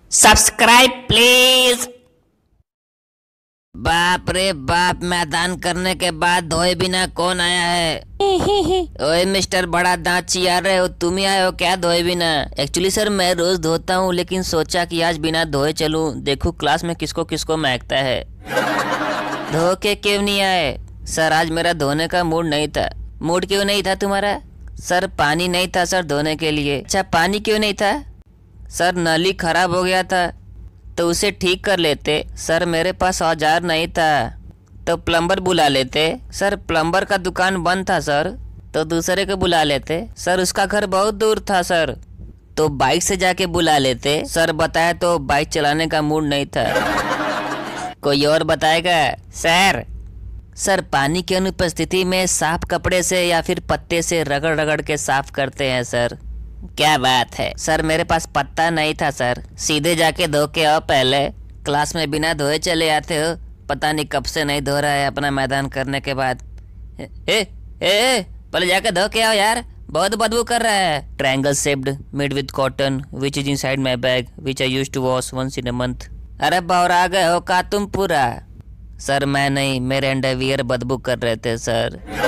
Subscribe please. बाप रे बाप, मैदान करने के बाद धोए बिना कौन आया है? ओए मिस्टर बड़ा दांत चियार रहे हो, तुम ही आए हो क्या धोए बिना? एक्चुअली सर मैं रोज धोता हूँ, लेकिन सोचा कि आज बिना धोए चलूं, देखूं क्लास में किसको किसको महकता है। धो के क्यों नहीं आए? सर आज मेरा धोने का मूड नहीं था। मूड क्यों नहीं था तुम्हारा? सर पानी नहीं था सर धोने के लिए। अच्छा पानी क्यों नहीं था? सर नली खराब हो गया था तो उसे ठीक कर लेते। सर मेरे पास औजार नहीं था तो प्लम्बर बुला लेते। सर प्लम्बर का दुकान बंद था सर, तो दूसरे को बुला लेते। सर उसका घर बहुत दूर था सर, तो बाइक से जाके बुला लेते। सर बताया तो बाइक चलाने का मूड नहीं था। कोई और बताएगा? सर पानी की अनुपस्थिति में साफ कपड़े से या फिर पत्ते से रगड़ रगड़ के साफ करते हैं सर। क्या बात है सर, मेरे पास पत्ता नहीं था सर। सीधे जाके धो के आओ पहले, क्लास में बिना धोए चले आते हो। पता नहीं कब से नहीं धो रहा है अपना मैदान करने के बाद। पहले जाके धो के आओ यार, बहुत बदबू कर रहा है। Triangle shaped made with cotton which is inside my bag which I used to wash once in a month. अरे बौरा गए हो का तुम पूरा? सर मैं नहीं, मेरे अंडरवियर बदबू कर रहे थे सर।